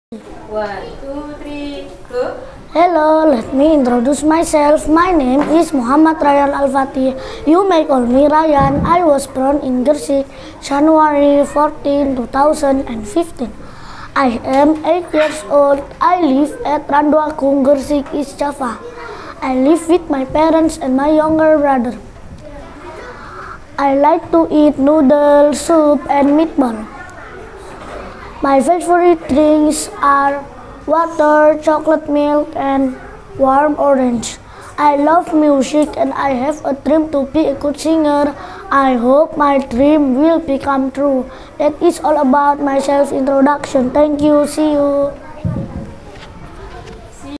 One, two, three, go. Hello, let me introduce myself. My name is Muhammad Ryan Al-Fatih. You may call me Ryan. I was born in Gresik, January 14, 2015. I am 8 years old. I live at Randuakung, Gresik, East Java. I live with my parents and my younger brother. I like to eat noodles, soup, and meatball. My favorite drinks are water, chocolate milk, and warm orange. I love music and I have a dream to be a good singer. I hope my dream will become true. That is all about my self-introduction. Thank you. See you.